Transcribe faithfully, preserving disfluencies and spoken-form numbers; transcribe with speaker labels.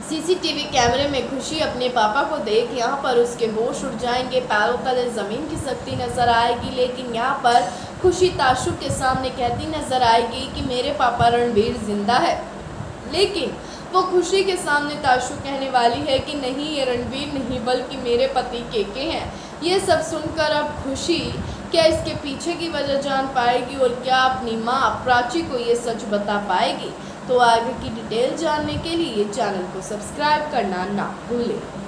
Speaker 1: CCTV कैमरे में खुशी अपने पापा को देख यहाँ पर उसके होश उड़ जाएंगे, पैरों तले ज़मीन की सकती नज़र आएगी। लेकिन यहाँ पर खुशी ताशुब के सामने कहती नज़र आएगी कि मेरे पापा रणवीर जिंदा है। लेकिन वो खुशी के सामने ताशुब कहने वाली है कि नहीं, ये रणवीर नहीं बल्कि मेरे पति केके हैं। ये सब सुनकर अब खुशी क्या इसके पीछे की वजह जान पाएगी और क्या अपनी माँ प्राची को ये सच बता पाएगी। तो आगे की डिटेल जानने के लिए चैनल को सब्सक्राइब करना ना भूलें।